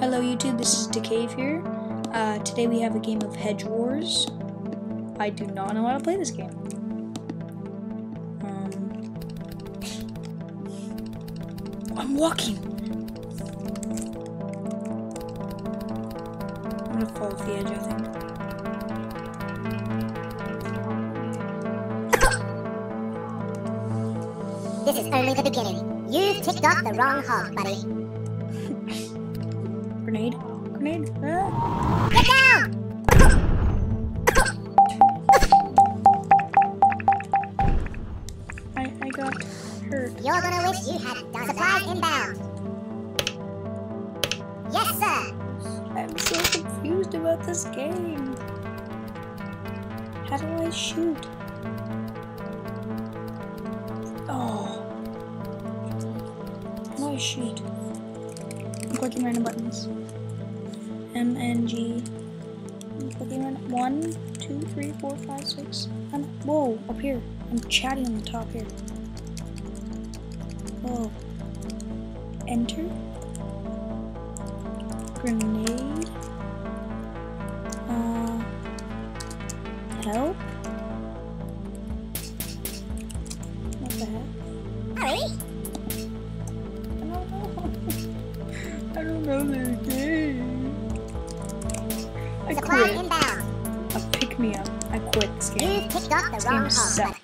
Hello YouTube, this is Decave here. Today we have a game of Hedgewars. I do not know how to play this game. I'm walking! I'm gonna fall off the edge, I think. This is only the beginning. You've ticked off the wrong hog, buddy. Grenade? Grenade? Ah. Get down! I got hurt. You're gonna wish you had done supplies inbound. Yes, sir. I'm so confused about this game. How do I shoot? Oh. How do I shoot? I'm clicking random buttons. M, N, G. I'm clicking random. 1, 2, 3, 4, 5, 6. Whoa, up here. I'm chatting on the top here. Whoa. Enter. Grenade. Help. What the heck? Hurry! I don't know this game. I Supply quit. inbound. Pick me up. I quit this game. You've ticked off the This wrong game hog, sucks.